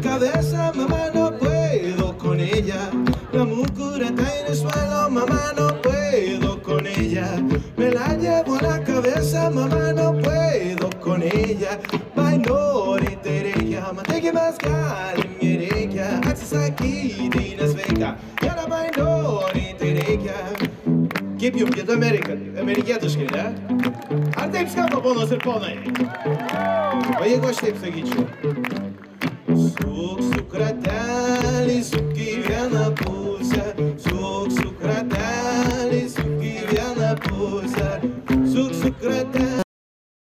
Cabeza, mamá, no puedo con ella. La mucureta en el suelo, mamá, no puedo con ella. Me la llevo a la cabeza, mamá, no puedo con ella. Bainori tereya, mategi mazgal, miereya. Axis aquí, dinas veka. Yara bainori tereya. Kaip jums gieda amerikietiškai, ne? Ar taip skamba, ponos ir ponai? O jeigu aš taip sakyčiau?